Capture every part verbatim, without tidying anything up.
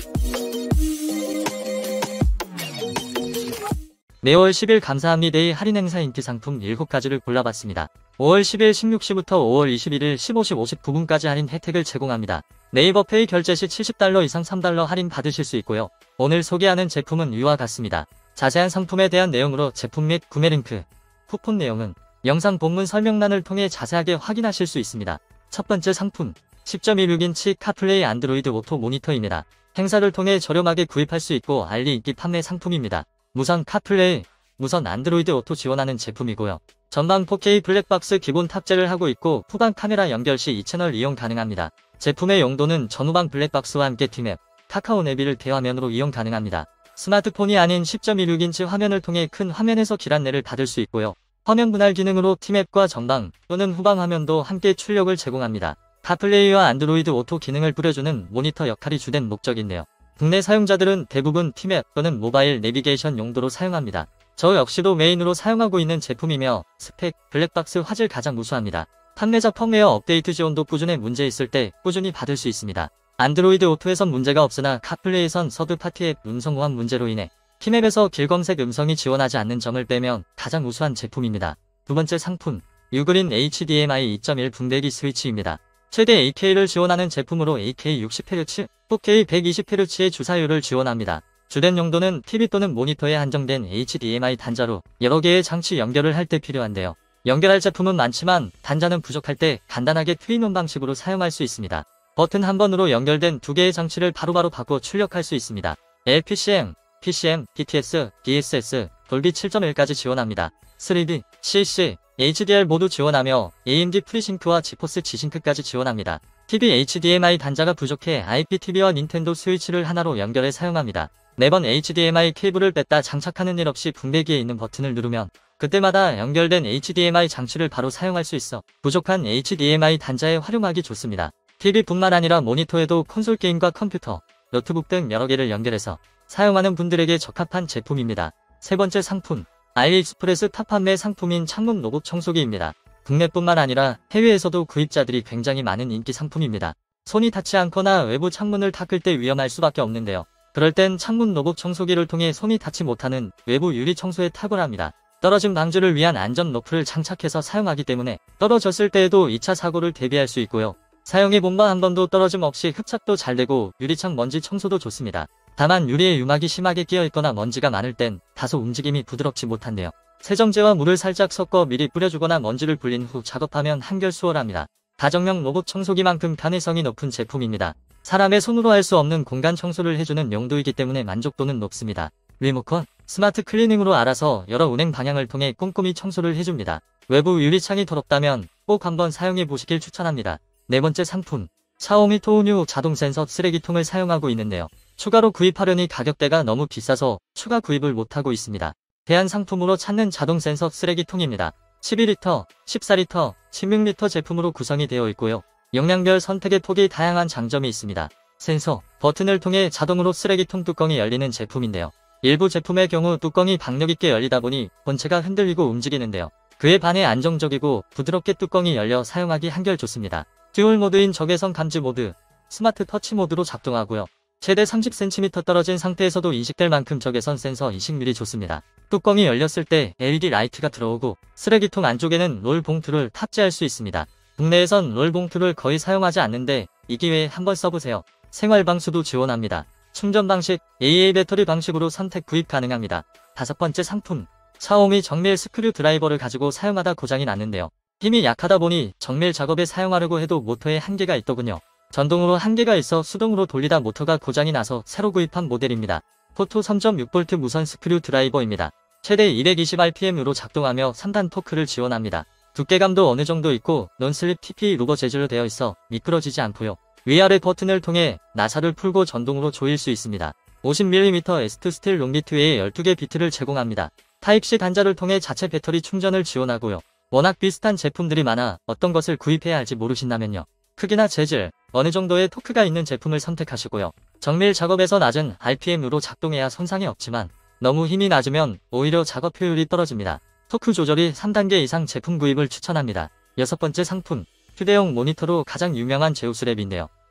매월 십일 감사합니데이 할인 행사 인기 상품 일곱 가지를 골라봤습니다. 오월 십일 십육 시부터 오월 이십일일 십오 시 오십구 분까지 할인 혜택을 제공합니다. 네이버 페이 결제 시 칠십 달러 이상 삼 달러 할인 받으실 수 있고요. 오늘 소개하는 제품은 위와 같습니다. 자세한 상품에 대한 내용으로 제품 및 구매 링크, 쿠폰 내용은 영상 본문 설명란을 통해 자세하게 확인하실 수 있습니다. 첫 번째 상품, 십 점 일육 인치 카플레이 안드로이드 오토 모니터입니다. 행사를 통해 저렴하게 구입할 수 있고 알리 인기 판매 상품입니다. 무선 카플레이, 무선 안드로이드 오토 지원하는 제품이고요. 전방 포케이 블랙박스 기본 탑재를 하고 있고 후방 카메라 연결 시 이 채널 이용 가능합니다. 제품의 용도는 전후방 블랙박스와 함께 T맵, 카카오 내비를 대화면으로 이용 가능합니다. 스마트폰이 아닌 십 점 일육 인치 화면을 통해 큰 화면에서 길 안내를 받을 수 있고요. 화면 분할 기능으로 T맵과 전방 또는 후방 화면도 함께 출력을 제공합니다. 카플레이와 안드로이드 오토 기능을 뿌려주는 모니터 역할이 주된 목적인데요. 국내 사용자들은 대부분 T맵 또는 모바일 내비게이션 용도로 사용합니다. 저 역시도 메인으로 사용하고 있는 제품이며 스펙, 블랙박스 화질 가장 우수합니다. 판매자 펌웨어 업데이트 지원도 꾸준히 문제 있을 때 꾸준히 받을 수 있습니다. 안드로이드 오토에선 문제가 없으나 카플레이에선 서드파티 앱 음성 호환 문제로 인해 T맵에서 길 검색 음성이 지원하지 않는 점을 빼면 가장 우수한 제품입니다. 두 번째 상품, 유그린 에이치디엠아이 이 점 일 분배기 스위치입니다. 최대 에이 케이를 지원하는 제품으로 에이 케이 육십 헤르츠, 사 케이 백이십 헤르츠의 주사율을 지원합니다. 주된 용도는 티비 또는 모니터에 한정된 에이치디엠아이 단자로 여러 개의 장치 연결을 할 때 필요한데요. 연결할 제품은 많지만 단자는 부족할 때 간단하게 트윈온 방식으로 사용할 수 있습니다. 버튼 한 번으로 연결된 두 개의 장치를 바로바로 바꿔 출력할 수 있습니다. 엘피씨엠, 피씨엠, 디티에스, 디에스에스, 돌비 칠 점 일까지 지원합니다. 쓰리디, 씨씨, 에이치디알 모두 지원하며 에이엠디 프리싱크와 지포스 지싱크까지 지원합니다. 티비 에이치디엠아이 단자가 부족해 아이피티비와 닌텐도 스위치를 하나로 연결해 사용합니다. 매번 에이치디엠아이 케이블을 뺐다 장착하는 일 없이 분배기에 있는 버튼을 누르면 그때마다 연결된 에이치디엠아이 장치를 바로 사용할 수 있어 부족한 에이치디엠아이 단자에 활용하기 좋습니다. 티비뿐만 아니라 모니터에도 콘솔 게임과 컴퓨터, 노트북 등 여러 개를 연결해서 사용하는 분들에게 적합한 제품입니다. 세 번째 상품, 알리익스프레스 탑 판매 상품인 창문 로봇 청소기입니다. 국내뿐만 아니라 해외에서도 구입자들이 굉장히 많은 인기 상품입니다. 손이 닿지 않거나 외부 창문을 닦을 때 위험할 수밖에 없는데요. 그럴 땐 창문 로봇 청소기를 통해 손이 닿지 못하는 외부 유리 청소에 탁월합니다. 떨어짐 방지를 위한 안전 러프를 장착해서 사용하기 때문에 떨어졌을 때에도 이 차 사고를 대비할 수 있고요. 사용해 본바 한 번도 떨어짐 없이 흡착도 잘 되고 유리창 먼지 청소도 좋습니다. 다만 유리에 유막이 심하게 끼어있거나 먼지가 많을 땐 다소 움직임이 부드럽지 못한데요. 세정제와 물을 살짝 섞어 미리 뿌려주거나 먼지를 불린 후 작업하면 한결 수월합니다. 가정용 로봇 청소기만큼 편의성이 높은 제품입니다. 사람의 손으로 할 수 없는 공간 청소를 해주는 용도이기 때문에 만족도는 높습니다. 리모컨, 스마트 클리닝으로 알아서 여러 운행 방향을 통해 꼼꼼히 청소를 해줍니다. 외부 유리창이 더럽다면 꼭 한번 사용해 보시길 추천합니다. 네 번째 상품, 샤오미 토우뉴 자동 센서 쓰레기통을 사용하고 있는데요. 추가로 구입하려니 가격대가 너무 비싸서 추가 구입을 못하고 있습니다. 대안 상품으로 찾는 자동 센서 쓰레기통입니다. 십이 리터, 십사 리터, 십육 리터 제품으로 구성이 되어 있고요. 용량별 선택의 폭이 다양한 장점이 있습니다. 센서, 버튼을 통해 자동으로 쓰레기통 뚜껑이 열리는 제품인데요. 일부 제품의 경우 뚜껑이 박력있게 열리다 보니 본체가 흔들리고 움직이는데요. 그에 반해 안정적이고 부드럽게 뚜껑이 열려 사용하기 한결 좋습니다. 듀얼 모드인 적외선 감지 모드, 스마트 터치 모드로 작동하고요. 최대 삼십 센티미터 떨어진 상태에서도 인식될 만큼 적외선 센서 인식률이 좋습니다. 뚜껑이 열렸을 때 엘이디 라이트가 들어오고 쓰레기통 안쪽에는 롤 봉투를 탑재할 수 있습니다. 국내에선 롤 봉투를 거의 사용하지 않는데 이 기회에 한번 써보세요. 생활 방수도 지원합니다. 충전 방식, 에이에이 배터리 방식으로 선택 구입 가능합니다. 다섯 번째 상품, 샤오미 정밀 스크류 드라이버를 가지고 사용하다 고장이 났는데요. 힘이 약하다 보니 정밀 작업에 사용하려고 해도 모터에 한계가 있더군요. 전동으로 한계가 있어 수동으로 돌리다 모터가 고장이 나서 새로 구입한 모델입니다. 포토 삼 점 육 볼트 무선 스크류 드라이버입니다. 최대 이백이십 알피엠으로 작동하며 삼 단 토크를 지원합니다. 두께감도 어느 정도 있고 논슬립 티피 루버 재질로 되어 있어 미끄러지지 않고요. 위아래 버튼을 통해 나사를 풀고 전동으로 조일 수 있습니다. 오십 밀리미터 에스트 스틸 롱비트웨이의 열두 개 비트를 제공합니다. 타입씨 단자를 통해 자체 배터리 충전을 지원하고요. 워낙 비슷한 제품들이 많아 어떤 것을 구입해야 할지 모르신다면요. 크기나 재질, 어느 정도의 토크가 있는 제품을 선택하시고요. 정밀 작업에서 낮은 알피엠으로 작동해야 손상이 없지만 너무 힘이 낮으면 오히려 작업 효율이 떨어집니다. 토크 조절이 삼 단계 이상 제품 구입을 추천합니다. 여섯 번째 상품, 휴대용 모니터로 가장 유명한 제우스 랩인데요.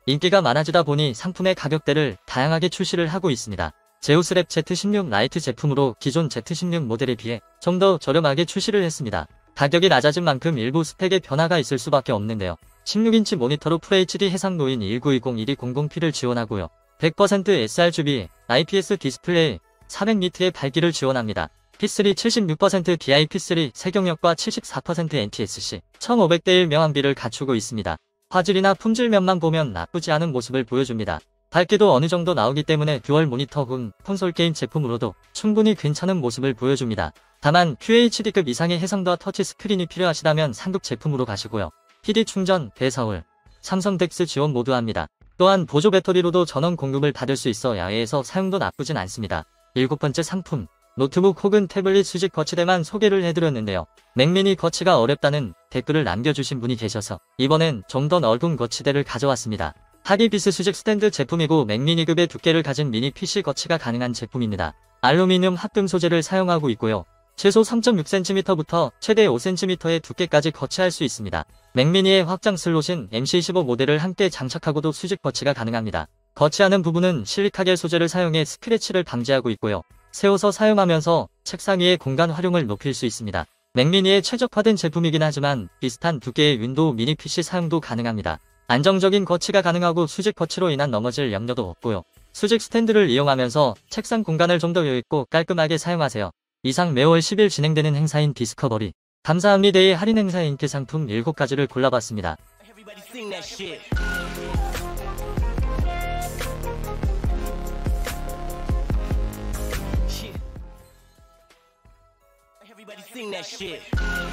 인기가 많아지다 보니 상품의 가격대를 다양하게 출시를 하고 있습니다. 제우스랩 지 십육 라이트 제품으로 기존 지 십육 모델에 비해 좀 더 저렴하게 출시를 했습니다. 가격이 낮아진 만큼 일부 스펙에 변화가 있을 수밖에 없는데요. 십육 인치 모니터로 풀에이치디 해상도인 일구이공 일이공공 피를 지원하고요. 백 퍼센트 에스알지비, 아이피에스 디스플레이, 사백 니트의 밝기를 지원합니다. 피 쓰리 칠십육 퍼센트 디 아이 피 쓰리 세경력과 칠십사 퍼센트 엔티에스씨, 천오백 대 일 명암비를 갖추고 있습니다. 화질이나 품질 면만 보면 나쁘지 않은 모습을 보여줍니다. 밝기도 어느 정도 나오기 때문에 듀얼 모니터 홈 콘솔 게임 제품으로도 충분히 괜찮은 모습을 보여줍니다. 다만 큐에이치디급 이상의 해상도와 터치 스크린이 필요하시다면 상급 제품으로 가시고요. 피디 충전, 배서울, 삼성 덱스 지원 모두 합니다. 또한 보조 배터리로도 전원 공급을 받을 수 있어 야외에서 사용도 나쁘진 않습니다. 일곱 번째 상품, 노트북 혹은 태블릿 수직 거치대만 소개를 해드렸는데요. 맥미니 거치가 어렵다는 댓글을 남겨주신 분이 계셔서 이번엔 좀 더 넓은 거치대를 가져왔습니다. 하기비스 수직 스탠드 제품이고 맥미니급의 두께를 가진 미니 피씨 거치가 가능한 제품입니다. 알루미늄 합금 소재를 사용하고 있고요. 최소 삼 점 육 센티미터부터 최대 오 센티미터의 두께까지 거치할 수 있습니다. 맥미니의 확장 슬롯인 엠씨 십오 모델을 함께 장착하고도 수직 거치가 가능합니다. 거치하는 부분은 실리카겔 소재를 사용해 스크래치를 방지하고 있고요. 세워서 사용하면서 책상 위의 공간 활용을 높일 수 있습니다. 맥미니의 최적화된 제품이긴 하지만 비슷한 두께의 윈도우 미니 피씨 사용도 가능합니다. 안정적인 거치가 가능하고 수직 거치로 인한 넘어질 염려도 없고요. 수직 스탠드를 이용하면서 책상 공간을 좀 더 여유있고 깔끔하게 사용하세요. 이상 매월 십 일 진행되는 행사인 디스커버리 감사합니다의 할인 행사 인기 상품 일곱 가지를 골라봤습니다. Everybody sing that shit.